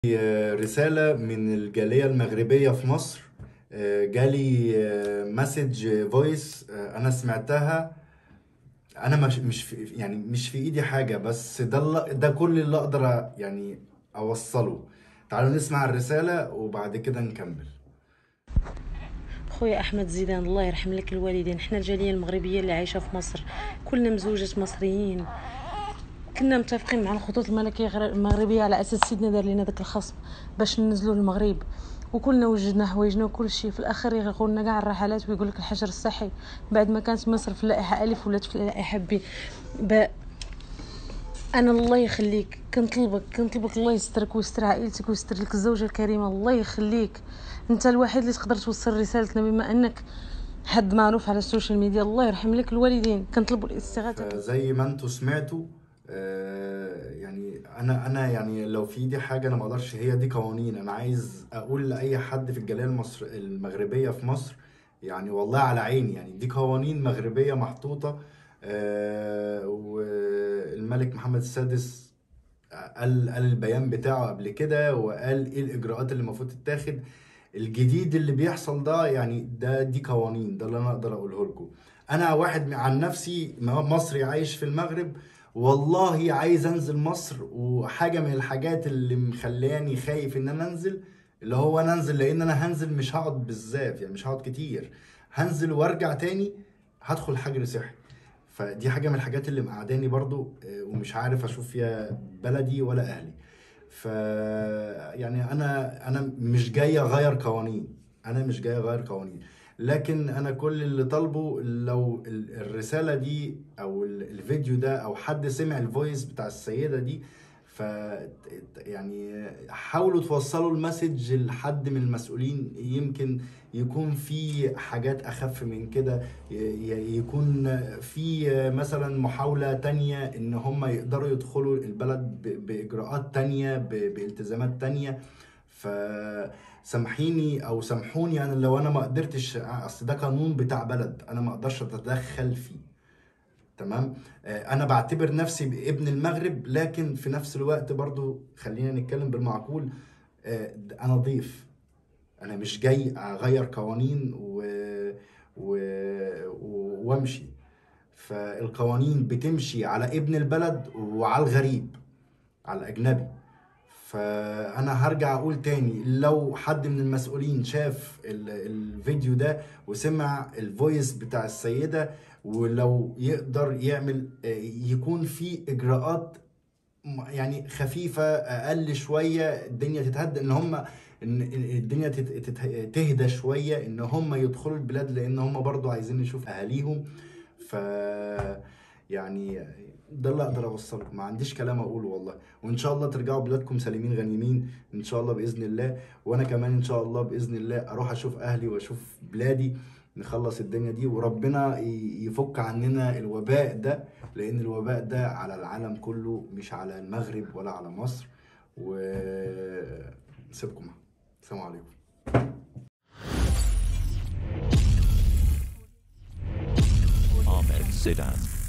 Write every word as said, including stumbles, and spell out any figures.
رسالة من الجالية المغربية في مصر. آه، جالي مسج فويس أنا سمعتها. أنا مش مش في يعني مش في إيدي حاجة، بس ده اللي- ده كل اللي أقدر أ- يعني أوصله. تعالوا نسمع الرسالة وبعد كده نكمل. خويا احمد زيدان، الله يرحم لك الوالدين. حنا الجاليه المغربيه اللي عايشه في مصر كلنا مزوجات مصريين، كنا متفقين مع الخطوط الملكيه غير- المغربيه على اساس سيدنا دار لنا داك الخصم باش ننزلوا للمغرب، وكلنا وجدنا حوايجنا وكل شيء. في الاخر يلغوا لنا كاع الرحلات ويقول لك الحجر الصحي بعد ما كانت مصر في اللائحه الف ولات في اللائحه ب ب- انا الله يخليك كنطلبك كنطلبك الله يسترك ويستر عائلتك ويستر لك الزوجه الكريمه. الله يخليك، انت الوحيد اللي تقدر توصل رسالتنا بما انك حد معروف على السوشيال ميديا. الله يرحم لك الوالدين، كنطلبوا الاستغاثه. فزي ما انتوا سمعتوا، آه، يعني انا انا يعني لو في ايدي حاجه انا ما اقدرش، هي دي قوانين. انا عايز اقول لاي حد في الجاليه المصر المغربيه في مصر، يعني والله على عيني، يعني دي قوانين مغربيه محطوطه. آه، والملك محمد السادس قال قال البيان بتاعه قبل كده، وقال ايه الاجراءات اللي المفروض تتاخد. الجديد اللي بيحصل ده يعني ده دي قوانين، ده اللي انا اقدر اقوله لكم. انا واحد عن نفسي مصري عايش في المغرب، والله عايز انزل مصر. وحاجه من الحاجات اللي مخلياني خايف ان انا انزل، اللي هو انا انزل لان انا هنزل مش هقعد بالذات، يعني مش هقعد كتير، هنزل وارجع تاني، هدخل حجر صحي. فدي حاجه من الحاجات اللي مقعداني برضو، آه، ومش عارف اشوف فيها بلدي ولا اهلي. ف يعني انا انا مش جاي اغير قوانين، انا مش جاي اغير قوانين. لكن انا كل اللي طالبه، لو ال- الرسالة دي او ال- الفيديو ده او حد سمع الفويس بتاع السيدة دي، ف يعني حاولوا توصلوا المسج لحد من المسؤولين، يمكن يكون في حاجات اخف من كده، ي- ي- يكون في مثلا محاولة تانية ان هم يقدروا يدخلوا البلد ب- باجراءات تانية، ب- بالتزامات تانية. فسامحيني او سامحوني انا لو انا ما قدرتش، اصل ده قانون بتاع بلد انا ما اقدرش اتدخل فيه. تمام. آه، انا بعتبر نفسي ابن المغرب، لكن في نفس الوقت برضو خلينا نتكلم بالمعقول. آه، انا ضيف، انا مش جاي اغير قوانين و... و... و... وامشي. فالقوانين بتمشي على ابن البلد وعلى الغريب، على الاجنبي. فانا هرجع اقول تاني، لو حد من المسؤولين شاف ال- الفيديو ده وسمع الفويس بتاع السيدة، ولو يقدر يعمل، آه، يكون في اجراءات م- يعني خفيفة اقل شوية، الدنيا تتهدى، ان هم ان إن الدنيا تت- تت- تهدى شوية، ان هم يدخلوا البلاد، لان هم برضو عايزين يشوف اهاليهم. ف يعني ده اللي اقدر اوصله، ما عنديش كلام اقوله والله. وان شاء الله ترجعوا بلادكم سالمين غانمين ان شاء الله باذن الله. وانا كمان ان شاء الله باذن الله اروح اشوف اهلي واشوف بلادي، نخلص الدنيا دي وربنا ي- يفك عننا الوباء ده، لان الوباء ده على العالم كله، مش على المغرب ولا على مصر. وسيبكم. السلام عليكم. Ahmed Zidane.